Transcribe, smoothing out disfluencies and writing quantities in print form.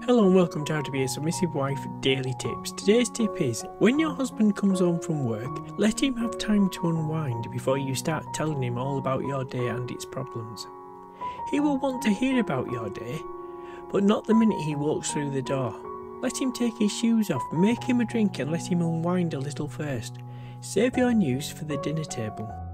Hello and welcome to How to Be a Submissive Wife Daily Tips. Today's tip is, when your husband comes home from work, let him have time to unwind before you start telling him all about your day and its problems. He will want to hear about your day, but not the minute he walks through the door. Let him take his shoes off, make him a drink and let him unwind a little first. Save your news for the dinner table.